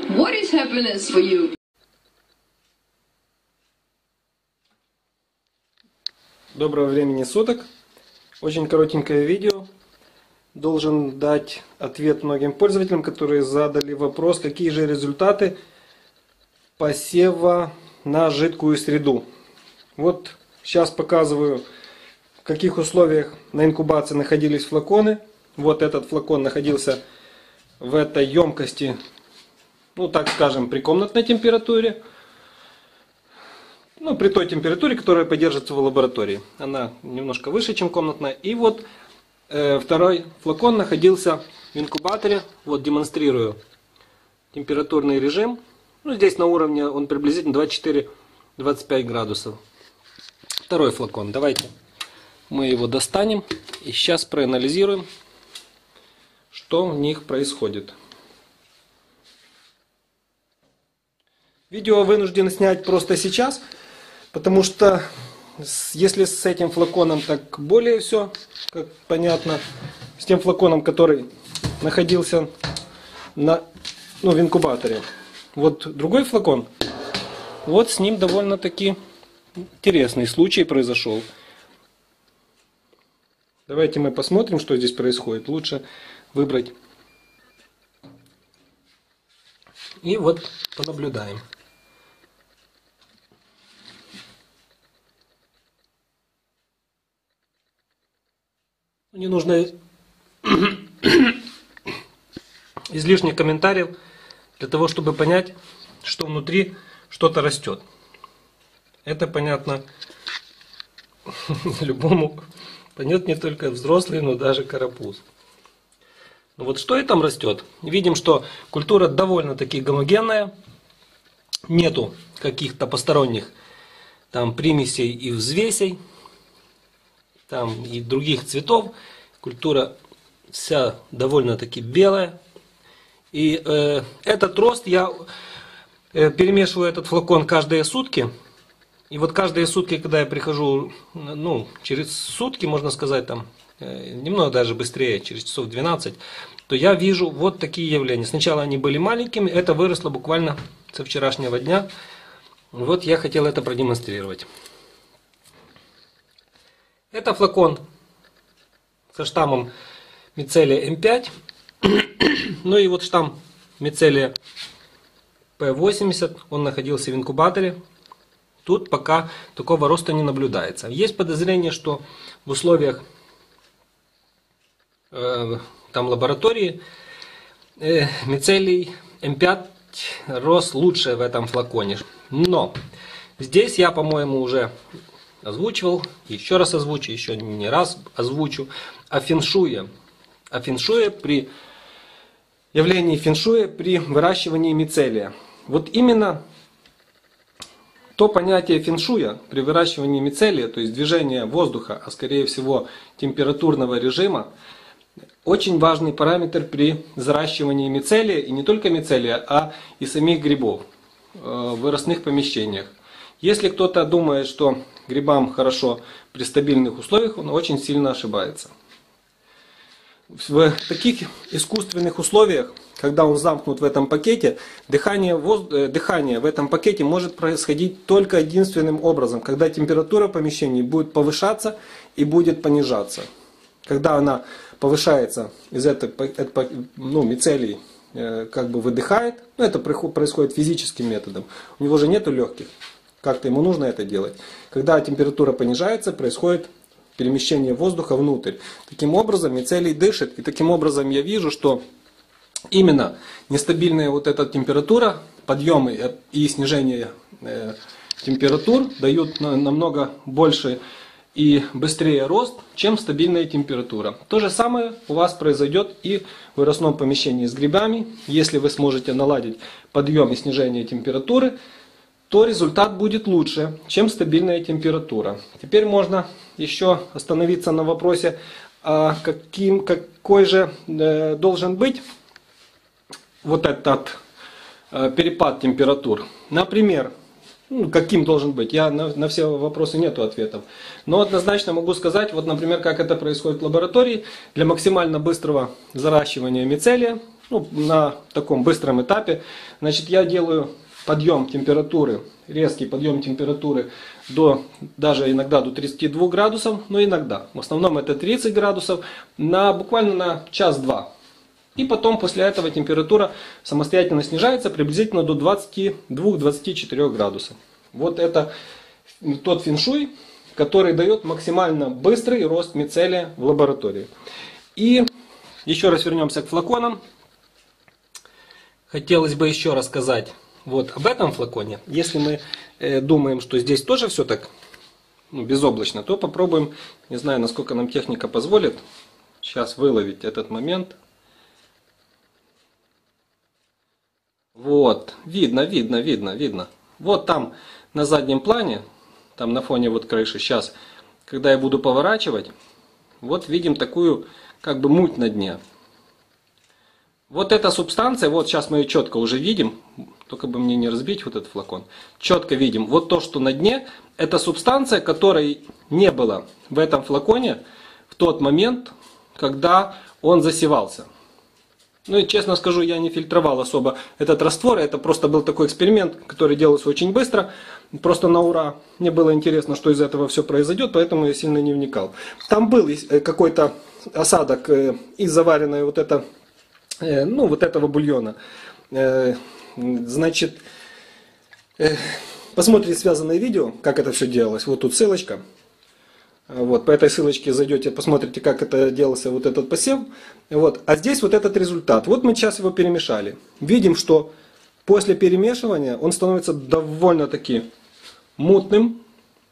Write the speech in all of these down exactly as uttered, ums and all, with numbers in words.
What is happiness for you? Доброго времени суток. Очень коротенькое видео. Должен дать ответ многим пользователям, которые задали вопрос, какие же результаты посева на жидкую среду. Вот сейчас показываю, в каких условиях на инкубации находились флаконы. Вот этот флакон находился в этой емкости, ну так скажем, при комнатной температуре. Ну, при той температуре, которая поддерживается в лаборатории. Она немножко выше, чем комнатная. И вот э, второй флакон находился в инкубаторе. Вот демонстрирую температурный режим. Ну, здесь на уровне он приблизительно двадцать четыре — двадцать пять градусов. Второй флакон. Давайте мы его достанем и сейчас проанализируем, что в них происходит. Видео вынужден снять просто сейчас, потому что если с этим флаконом так более все, как понятно, с тем флаконом, который находился на, ну, в инкубаторе. Вот другой флакон, вот с ним довольно-таки интересный случай произошел. Давайте мы посмотрим, что здесь происходит. Лучше выбрать. И вот понаблюдаем. Не нужно излишних комментариев для того, чтобы понять, что внутри что-то растет. Это понятно любому. Понятно не только взрослый, но даже карапуз. Ну вот что и там растет. Видим, что культура довольно-таки гомогенная. Нету каких-то посторонних там примесей и взвесей. Там и других цветов. Культура вся довольно-таки белая. И э, этот рост я э, перемешиваю этот флакон каждые сутки. И вот каждые сутки, когда я прихожу, ну, через сутки, можно сказать, там, э, немного даже быстрее, через часов двенадцать, то я вижу вот такие явления. Сначала они были маленькими, это выросло буквально со вчерашнего дня. Вот я хотел это продемонстрировать. Это флакон со штаммом Мицелия эм пять. Ну и вот штамм Мицелия пэ восемьдесят. Он находился в инкубаторе. Тут пока такого роста не наблюдается. Есть подозрение, что в условиях э, там лаборатории э, Мицелий эм пять рос лучше в этом флаконе. Но здесь я, по-моему, уже озвучивал, еще раз озвучу, еще не раз озвучу о феншуе. О феншуе при явлении феншуя при выращивании мицелия. Вот именно то понятие феншуя при выращивании мицелия, то есть движение воздуха, а скорее всего температурного режима, очень важный параметр при взращивании мицелия, и не только мицелия, а и самих грибов в выростных помещениях. Если кто-то думает, что грибам хорошо при стабильных условиях, он очень сильно ошибается. В таких искусственных условиях, когда он замкнут в этом пакете, дыхание, воздух, дыхание в этом пакете может происходить только единственным образом, когда температура помещений будет повышаться и будет понижаться. Когда она повышается, из этого, ну, мицелий как бы выдыхает, ну, это происходит физическим методом, у него же нету легких. Как-то ему нужно это делать. Когда температура понижается, происходит перемещение воздуха внутрь. Таким образом мицелий дышит. И таким образом я вижу, что именно нестабильная вот эта температура, подъемы и снижение э, температур дают намного больше и быстрее рост, чем стабильная температура. То же самое у вас произойдет и в выростном помещении с грибами. Если вы сможете наладить подъем и снижение температуры, то результат будет лучше, чем стабильная температура. Теперь можно еще остановиться на вопросе, а каким, какой же э, должен быть вот этот э, перепад температур. Например, ну, каким должен быть? Я на, на все вопросы нету ответов. Но однозначно могу сказать, вот, например, как это происходит в лаборатории. Для максимально быстрого заращивания мицелия ну, на таком быстром этапе. Значит, я делаю подъем температуры, резкий подъем температуры до, даже иногда до тридцати двух градусов, но иногда. В основном это тридцать градусов, на, буквально на час-два. И потом после этого температура самостоятельно снижается приблизительно до двадцати двух — двадцати четырёх градусов. Вот это тот феншуй, который дает максимально быстрый рост мицелия в лаборатории. И еще раз вернемся к флаконам. Хотелось бы еще рассказать вот об этом флаконе. Если мы э, думаем, что здесь тоже все так ну, безоблачно, то попробуем, не знаю, насколько нам техника позволит, сейчас выловить этот момент. Вот, видно, видно, видно, видно. Вот там на заднем плане, там на фоне вот крыши, сейчас, когда я буду поворачивать, вот видим такую как бы муть на дне. Вот эта субстанция, вот сейчас мы ее четко уже видим, только бы мне не разбить вот этот флакон, четко видим, вот то, что на дне, это субстанция, которой не было в этом флаконе в тот момент, когда он засевался. Ну и честно скажу, я не фильтровал особо этот раствор, это просто был такой эксперимент, который делался очень быстро, просто на ура. Мне было интересно, что из этого все произойдет, поэтому я сильно не вникал. Там был какой-то осадок из заваренной вот это, ну, вот этого бульона. Значит, посмотрите связанное видео, как это все делалось. Вот тут ссылочка. Вот, по этой ссылочке зайдете, посмотрите, как это делался вот этот посев. Вот, а здесь вот этот результат. Вот мы сейчас его перемешали. Видим, что после перемешивания он становится довольно-таки мутным.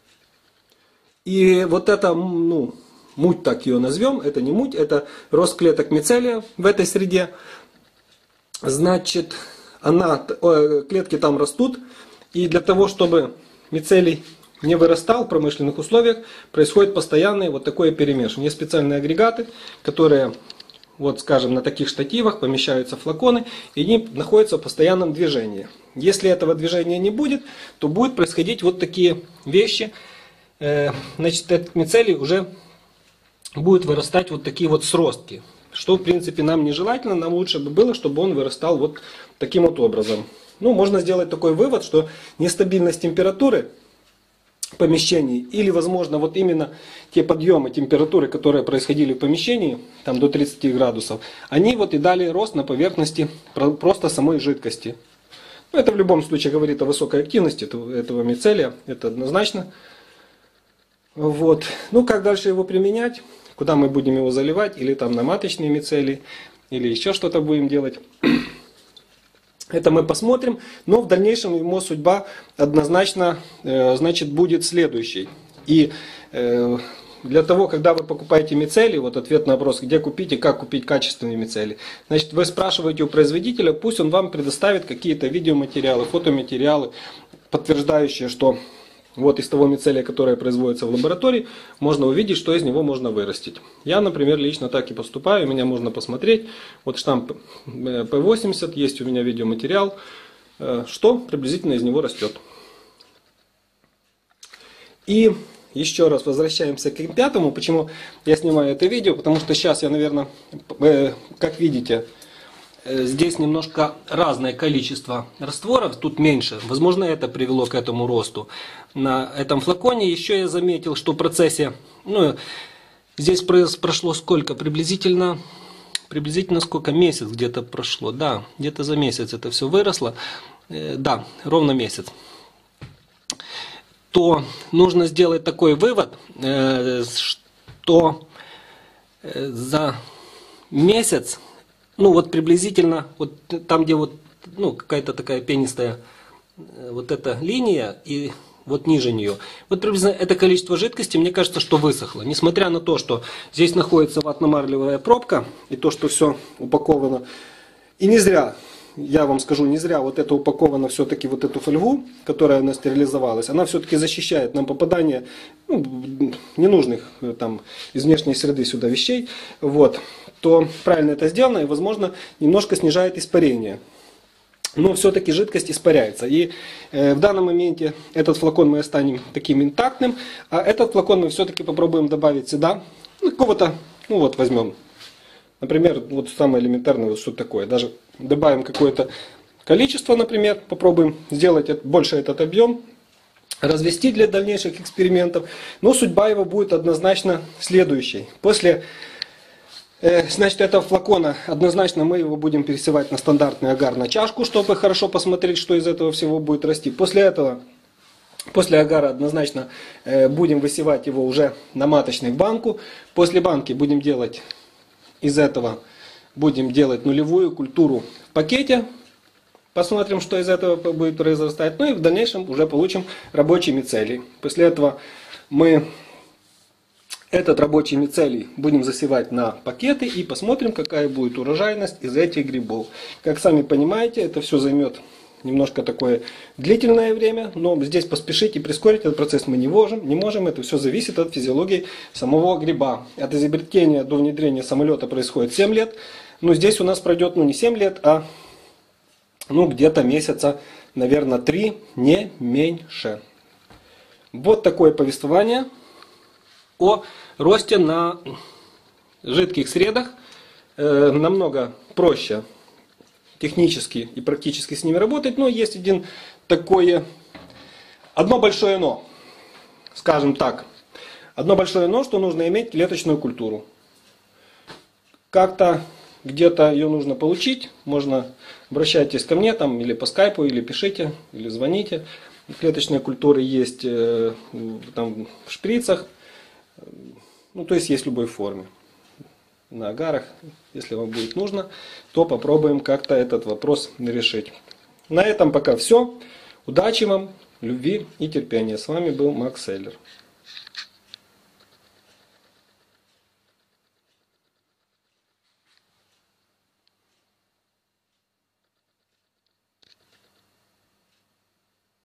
И вот это, ну, муть, так ее назовем, это не муть, это рост клеток мицелия в этой среде. Значит, она, клетки там растут. И для того, чтобы мицелий не вырастал в промышленных условиях, происходит постоянное вот такое перемешивание. Есть специальные агрегаты, которые, вот скажем, на таких штативах помещаются флаконы, и они находятся в постоянном движении. Если этого движения не будет, то будут происходить вот такие вещи. Значит, этот мицелий уже будет вырастать вот такие вот сростки. Что, в принципе, нам нежелательно, нам лучше бы было, чтобы он вырастал вот таким вот образом. Ну, можно сделать такой вывод, что нестабильность температуры помещений, или, возможно, вот именно те подъемы температуры, которые происходили в помещении, там до тридцати градусов, они вот и дали рост на поверхности просто самой жидкости. Ну, это в любом случае говорит о высокой активности этого мицелия, это однозначно. Вот. Ну, как дальше его применять, куда мы будем его заливать, или там на маточные мицелии, или еще что-то будем делать. Это мы посмотрим, но в дальнейшем его судьба однозначно э, значит, будет следующей. И э, для того, когда вы покупаете мицелий, вот ответ на вопрос, где купить и как купить качественный мицелий, значит, вы спрашиваете у производителя, пусть он вам предоставит какие-то видеоматериалы, фотоматериалы, подтверждающие, что вот из того мицелия, которое производится в лаборатории, можно увидеть, что из него можно вырастить. Я, например, лично так и поступаю, меня можно посмотреть. Вот штамп пэ восемьдесят, есть у меня видеоматериал, что приблизительно из него растет. И еще раз возвращаемся к эм пять. Почему я снимаю это видео? Потому что сейчас я, наверное, как видите, здесь немножко разное количество растворов, тут меньше. Возможно, это привело к этому росту. На этом флаконе еще я заметил, что в процессе, ну, здесь прошло сколько? Приблизительно, приблизительно сколько? Месяц где-то прошло. Да, где-то за месяц это все выросло. Да, ровно месяц. То нужно сделать такой вывод, что за месяц, ну вот приблизительно, вот там где вот, ну, какая-то такая пенистая вот эта линия и вот ниже нее, вот приблизительно это количество жидкости, мне кажется, что высохло. Несмотря на то, что здесь находится ватно-марлевая пробка и то, что все упаковано. И не зря, я вам скажу, не зря вот это упаковано все-таки вот эту фольгу, которая у нас стерилизовалась, она все-таки защищает нам попадание, ну, ненужных там из внешней среды сюда вещей. Вот. То правильно это сделано и, возможно, немножко снижает испарение. Но все-таки жидкость испаряется. И э, в данном моменте этот флакон мы оставим таким интактным, а этот флакон мы все-таки попробуем добавить сюда. Ну, какого-то, ну вот возьмем Например, вот самое элементарное, вот что такое. Даже добавим какое-то количество, например, попробуем сделать больше этот объем, развести для дальнейших экспериментов. Но судьба его будет однозначно следующей. После э, значит, этого флакона однозначно мы его будем пересевать на стандартный агар на чашку, чтобы хорошо посмотреть, что из этого всего будет расти. После этого, после агара однозначно э, будем высевать его уже на маточной банку. После банки будем делать из этого, будем делать нулевую культуру в пакете. Посмотрим, что из этого будет произрастать. Ну и в дальнейшем уже получим рабочий мицелий. После этого мы этот рабочий мицелий будем засевать на пакеты и посмотрим, какая будет урожайность из этих грибов. Как сами понимаете, это все займет немножко такое длительное время, но здесь поспешить и прискорить этот процесс мы не можем. Не можем. Это все зависит от физиологии самого гриба. От изобретения до внедрения самолета происходит семь лет. Но здесь у нас пройдет ну, не семь лет, а ну, где-то месяца, наверное, три, не меньше. Вот такое повествование о росте на жидких средах. Э, намного проще технически и практически с ними работать, но есть один такое, одно большое но, скажем так. Одно большое но, что нужно иметь клеточную культуру. Как-то где-то ее нужно получить, можно обращайтесь ко мне там или по скайпу, или пишите, или звоните. Клеточные культуры есть э, там, в шприцах, ну то есть есть в любой форме. На агарах, если вам будет нужно, то попробуем как-то этот вопрос решить. На этом пока все. Удачи вам, любви и терпения. С вами был Макс Селлер.